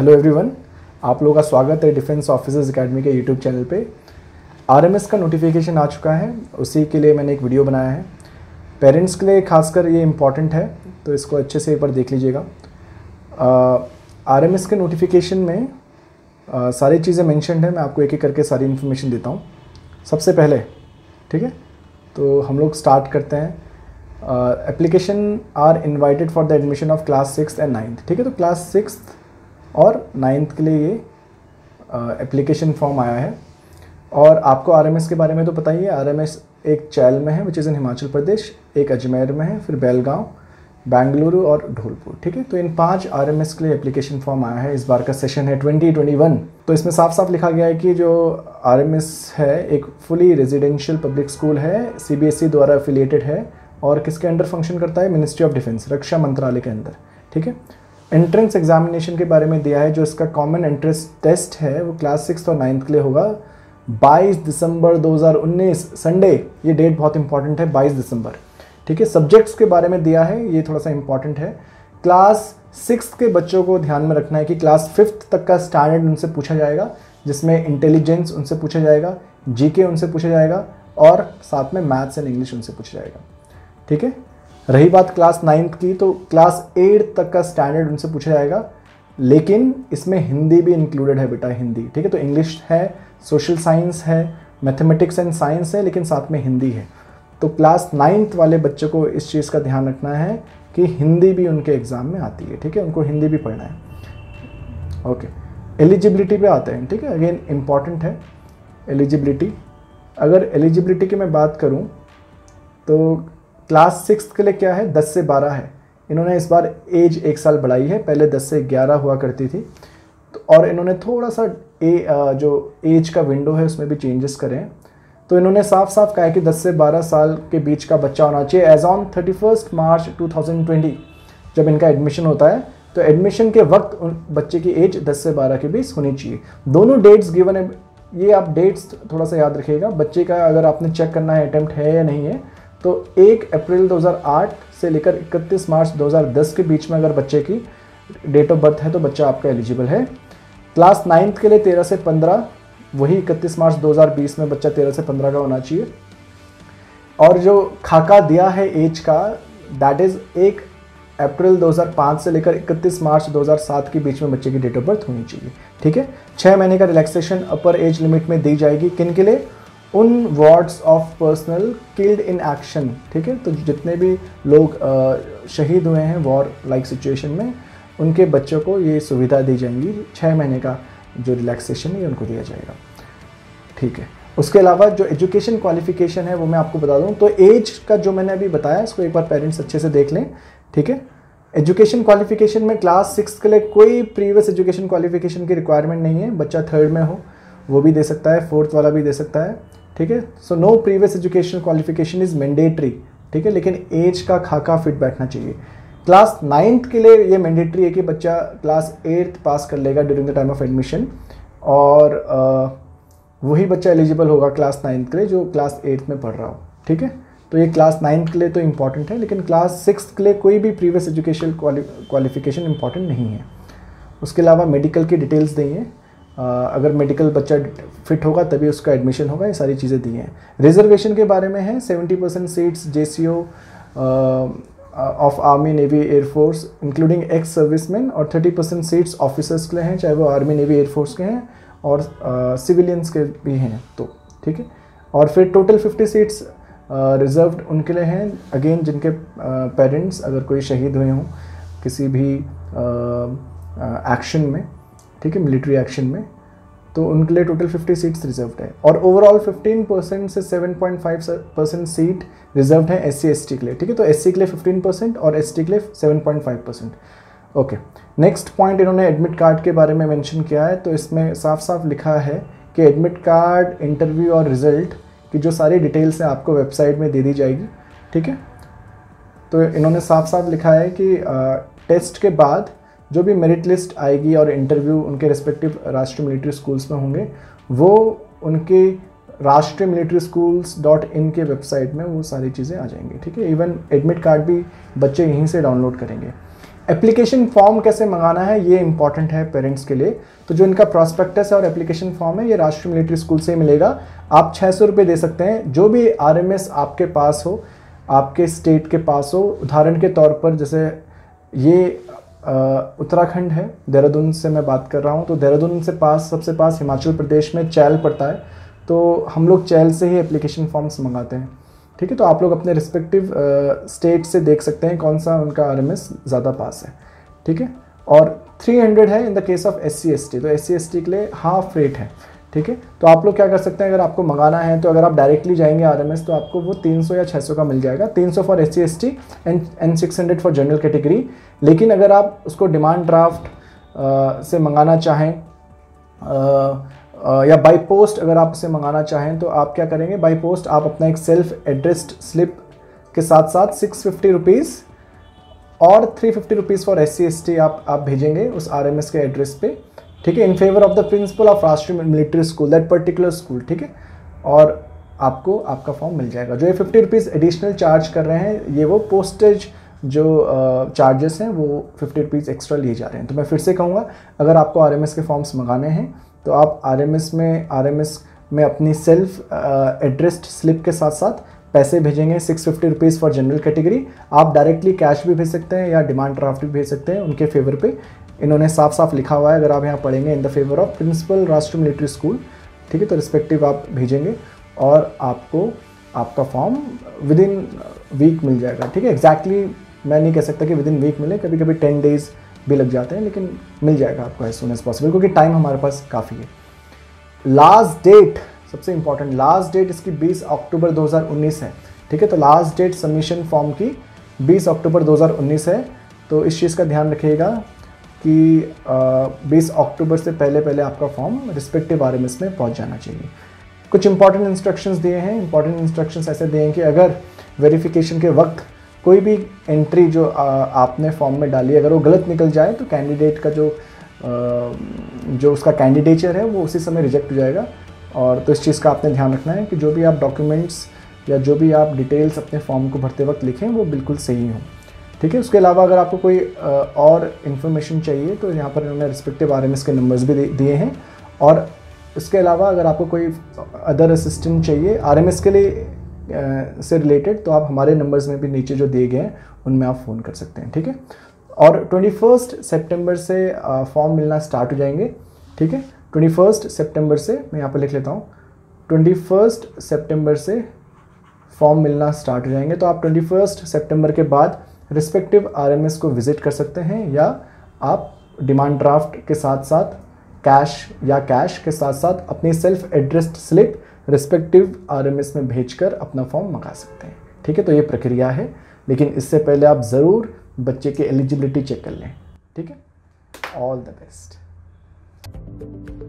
Hello everyone, आप लोगों का स्वागत है डिफेंस ऑफिसर्स एकेडमी के यूट्यूब चैनल पे। आरएमएस का नोटिफिकेशन आ चुका है, उसी के लिए मैंने एक वीडियो बनाया है। पेरेंट्स के लिए खासकर ये इम्पॉर्टेंट है, तो इसको अच्छे से एक बार देख लीजिएगा। आरएमएस के नोटिफिकेशन में सारी चीज़ें मेंशन्ड है। मैं आपको एक एक करके सारी इन्फॉर्मेशन देता हूँ। सबसे पहले ठीक है, तो हम लोग स्टार्ट करते हैं। Application are invited for the admission of class 6th and 9th। ठीक है, तो क्लास 6th और 9th के लिए ये एप्लीकेशन फॉर्म आया है। और आपको आरएमएस के बारे में तो पता ही है। आरएमएस एक चैल में है which is in Himachal Pradesh, एक अजमेर में है, फिर बेलगांव, बेंगलुरु और ढोलपुर। ठीक है, तो इन 5 आरएमएस के लिए एप्लीकेशन फॉर्म आया है। इस बार का सेशन है 2021। तो इसमें साफ साफ लिखा गया है कि जो आरएमएस है एक फुली रेजिडेंशियल पब्लिक स्कूल है, सीबीएसई द्वारा एफिलिएटेड है और किसके अंडर फंक्शन करता है? मिनिस्ट्री ऑफ डिफेंस, रक्षा मंत्रालय के अंदर। ठीक है, एंट्रेंस एग्जामिनेशन के बारे में दिया है। जो इसका कॉमन एंट्रेंस टेस्ट है वो क्लास 6th और 9th के लिए होगा 22 दिसंबर 2019 संडे। ये डेट बहुत इंपॉर्टेंट है, 22 दिसंबर। ठीक है, सब्जेक्ट्स के बारे में दिया है, ये थोड़ा सा इंपॉर्टेंट है। क्लास 6th के बच्चों को ध्यान में रखना है कि क्लास 5th तक का स्टैंडर्ड उनसे पूछा जाएगा, जिसमें इंटेलिजेंस उनसे पूछा जाएगा, जीके उनसे पूछा जाएगा और साथ में मैथ्स एंड इंग्लिश उनसे पूछा जाएगा। ठीक है, रही बात क्लास 9th की, तो क्लास 8 तक का स्टैंडर्ड उनसे पूछा जाएगा, लेकिन इसमें हिंदी भी इंक्लूडेड है बेटा, हिंदी। ठीक है, तो इंग्लिश है, सोशल साइंस है, मैथमेटिक्स एंड साइंस है, लेकिन साथ में हिंदी है। तो क्लास 9th वाले बच्चों को इस चीज़ का ध्यान रखना है कि हिंदी भी उनके एग्ज़ाम में आती है। ठीक है, उनको हिंदी भी पढ़ना है। ओके, एलिजिबिलिटी पे आते हैं। ठीक है, अगेन इम्पॉर्टेंट है एलिजिबिलिटी। अगर एलिजिबिलिटी की मैं बात करूँ तो क्लास 6th के लिए क्या है? 10 से 12 है। इन्होंने इस बार एज 1 साल बढ़ाई है, पहले 10 से 11 हुआ करती थी। तो और इन्होंने थोड़ा सा जो एज का विंडो है उसमें भी चेंजेस करे हैं। तो इन्होंने साफ साफ कहा है कि 10 से 12 साल के बीच का बच्चा होना चाहिए एज ऑन 31 मार्च 2020 जब इनका एडमिशन होता है। तो एडमिशन के वक्त बच्चे की एज 10 से 12 के बीच होनी चाहिए। दोनों डेट्स गिवन है, ये आप डेट्स थोड़ा सा याद रखिएगा। बच्चे का अगर आपने चेक करना है अटेम्प्ट है या नहीं है, तो 1 अप्रैल 2008 से लेकर 31 मार्च 2010 के बीच में अगर बच्चे की डेट ऑफ बर्थ है तो बच्चा आपका एलिजिबल है। क्लास 9th के लिए 13 से 15, वही 31 मार्च 2020 में बच्चा 13 से 15 का होना चाहिए। और जो खाका दिया है एज का, दैट इज़ 1 अप्रैल 2005 से लेकर 31 मार्च 2007 के बीच में बच्चे की डेट ऑफ बर्थ होनी चाहिए। ठीक है, 6 महीने का रिलैक्सेशन अपर एज लिमिट में दी जाएगी। किन के लिए? उन wards of personnel killed in action. ठीक है, तो जितने भी लोग शहीद हुए हैं वॉर लाइक सिचुएशन में, उनके बच्चों को ये सुविधा दी जाएंगी। 6 महीने का जो रिलैक्सेशन है उनको दिया जाएगा। ठीक है, उसके अलावा जो एजुकेशन क्वालिफिकेशन है वो मैं आपको बता दूं। तो एज का जो मैंने अभी बताया इसको एक बार पेरेंट्स अच्छे से देख लें। ठीक है, एजुकेशन क्वालिफिकेशन में क्लास 6 के लिए कोई प्रीवियस एजुकेशन क्वालिफिकेशन की रिक्वायरमेंट नहीं है। बच्चा 3rd में हो वो भी दे सकता है, 4th वाला भी दे सकता है। ठीक है, so no previous education qualification is mandatory. ठीक है, लेकिन एज का खाका फिट बैठना चाहिए। क्लास 9th के लिए ये मैंडेटरी है कि बच्चा क्लास 8th पास कर लेगा during the time of admission, और वही बच्चा एलिजिबल होगा क्लास 9th के लिए जो क्लास 8th में पढ़ रहा हो। ठीक है, तो ये क्लास 9th के लिए तो इम्पॉर्टेंट है, लेकिन क्लास 6th के लिए कोई भी प्रीवियस एजुकेशन क्वालिफिकेशन इम्पॉर्टेंट नहीं है। उसके अलावा मेडिकल की डिटेल्स दी हैं। अगर मेडिकल बच्चा फिट होगा तभी उसका एडमिशन होगा, ये सारी चीज़ें दी हैं। रिजर्वेशन के बारे में है 70% seats JCO of army navy air force including ex servicemen, और 30% सीट्स ऑफिसर्स के लिए हैं, चाहे वो आर्मी नेवी एयरफोर्स के हैं और सिविलियंस के भी हैं। तो ठीक है, और फिर टोटल 50 सीट्स रिजर्व्ड उनके लिए हैं, अगेन जिनके पेरेंट्स अगर कोई शहीद हुए हों किसी भी एक्शन में। ठीक है, मिलिट्री एक्शन में, तो उनके लिए टोटल 50 सीट्स रिजर्व्ड है। और ओवरऑल 15% से 7.5% सीट रिजर्व्ड है SC ST के लिए। ठीक है, तो SC के लिए 15% और ST के लिए 7.5%। ओके, नेक्स्ट पॉइंट इन्होंने एडमिट कार्ड के बारे में मेंशन किया है। तो इसमें साफ साफ लिखा है कि एडमिट कार्ड, इंटरव्यू और रिजल्ट की जो सारी डिटेल्स हैं आपको वेबसाइट में दे दी जाएगी। ठीक है, तो इन्होंने साफ साफ लिखा है कि टेस्ट के बाद जो भी मेरिट लिस्ट आएगी और इंटरव्यू उनके रिस्पेक्टिव राष्ट्रीय मिलिट्री स्कूल्स में होंगे, वो उनके राष्ट्रीय मिलिट्री schools.in के वेबसाइट में वो सारी चीज़ें आ जाएंगी। ठीक है, इवन एडमिट कार्ड भी बच्चे यहीं से डाउनलोड करेंगे। एप्लीकेशन फॉर्म कैसे मंगाना है ये इंपॉर्टेंट है पेरेंट्स के लिए। तो जो इनका प्रॉस्पेक्टस है और एप्लीकेशन फॉर्म है ये राष्ट्रीय मिलिट्री स्कूल से ही मिलेगा। आप 600 रुपये दे सकते हैं। जो भी RMS आपके पास हो, आपके स्टेट के पास हो, उदाहरण के तौर पर जैसे ये उत्तराखंड है, देहरादून से मैं बात कर रहा हूँ, तो देहरादून से सबसे पास हिमाचल प्रदेश में चैल पड़ता है, तो हम लोग चैल से ही एप्लीकेशन फॉर्म्स मंगाते हैं। ठीक है, तो आप लोग अपने रिस्पेक्टिव स्टेट से देख सकते हैं कौन सा उनका RMS ज़्यादा पास है। ठीक है, और 300 है in the case of SC/ST, तो SC/ST के लिए हाफ रेट है। ठीक है, तो आप लोग क्या कर सकते हैं, अगर आपको मंगाना है तो अगर आप डायरेक्टली जाएंगे RMS तो आपको वो 300 या 600 का मिल जाएगा। 300 for SC/ST and 600 for general category. लेकिन अगर आप उसको डिमांड ड्राफ्ट से मंगाना चाहें या बाई पोस्ट अगर आप उसे मंगाना चाहें तो आप क्या करेंगे, बाई पोस्ट आप अपना एक सेल्फ एड्रेस्ड स्लिप के साथ साथ 650 रुपीज़ और 350 रुपीज़ फॉर SC/ST आप भेजेंगे उस RMS के एड्रेस पे। ठीक है, in favour of the principal of Rashtriya military school, that particular school. ठीक है, और आपको आपका फॉर्म मिल जाएगा। जो ये 50 रुपीज़ एडिशनल चार्ज कर रहे हैं ये वो पोस्टेज जो चार्जेस हैं वो 50 रुपीज़ एक्स्ट्रा लिए जा रहे हैं। तो मैं फिर से कहूँगा, अगर आपको RMS के फॉर्म्स मंगाने हैं तो आप RMS में अपनी सेल्फ एड्रेस्ड स्लिप के साथ साथ पैसे भेजेंगे। 650 रुपीज़ फॉर जनरल कैटेगरी। आप डायरेक्टली कैश भी भेज सकते हैं या डिमांड ड्राफ्ट भी भेज सकते हैं उनके फेवर पे। इन्होंने साफ साफ लिखा हुआ है, अगर आप यहाँ पढ़ेंगे, in the favour of principal Rashtriya military school. ठीक है, तो रिस्पेक्टिव आप भेजेंगे और आपको आपका फॉर्म विद इन वीक मिल जाएगा। ठीक है, एग्जैक्टली मैं नहीं कह सकता कि विद इन वीक मिले, कभी कभी 10 डेज़ भी लग जाते हैं, लेकिन मिल जाएगा आपको एज सून एज पॉसिबल, क्योंकि टाइम हमारे पास काफ़ी है। लास्ट डेट, सबसे इंपॉर्टेंट, लास्ट डेट इसकी 20 अक्टूबर 2019 है। ठीक है, तो लास्ट डेट सबमिशन फॉर्म की 20 अक्टूबर 2019 है। तो इस चीज़ का ध्यान रखिएगा कि 20 अक्टूबर से पहले आपका फॉर्म रिस्पेक्टिव RMS में पहुंच जाना चाहिए। कुछ इंपॉर्टेंट इंस्ट्रक्शंस दिए हैं। इंपॉर्टेंट इंस्ट्रक्शंस ऐसे दिए हैं कि अगर वेरिफिकेशन के वक्त कोई भी एंट्री जो आपने फॉर्म में डाली अगर वो गलत निकल जाए तो कैंडिडेट का जो उसका कैंडिडेचर है वो उसी समय रिजेक्ट हो जाएगा। और तो इस चीज़ का आपने ध्यान रखना है कि जो भी आप डॉक्यूमेंट्स या जो भी आप डिटेल्स अपने फॉर्म को भरते वक्त लिखें वो बिल्कुल सही हों। ठीक है, उसके अलावा अगर आपको कोई और इन्फॉर्मेशन चाहिए तो यहाँ पर इन्होंने रिस्पेक्टिव RMS के नंबर्स भी दिए हैं। और इसके अलावा अगर आपको कोई अदर असिस्टेंट चाहिए RMS के लिए से रिलेटेड तो आप हमारे नंबर्स में भी नीचे जो दिए गए हैं उनमें आप फ़ोन कर सकते हैं। ठीक है, और 21 सितंबर से फॉर्म मिलना स्टार्ट हो जाएंगे। ठीक है, 21 सितंबर से, मैं यहाँ पर लिख लेता हूँ, 21 सितंबर से फॉर्म मिलना स्टार्ट हो जाएंगे। तो आप 21 सितंबर के बाद रिस्पेक्टिव RMS को विज़िट कर सकते हैं या आप डिमांड ड्राफ्ट के साथ साथ कैश के साथ साथ अपनी self addressed slip respective RMS में भेजकर अपना फॉर्म मंगा सकते हैं। ठीक है, तो ये प्रक्रिया है, लेकिन इससे पहले आप ज़रूर बच्चे की एलिजिबिलिटी चेक कर लें। ठीक है, ऑल द बेस्ट।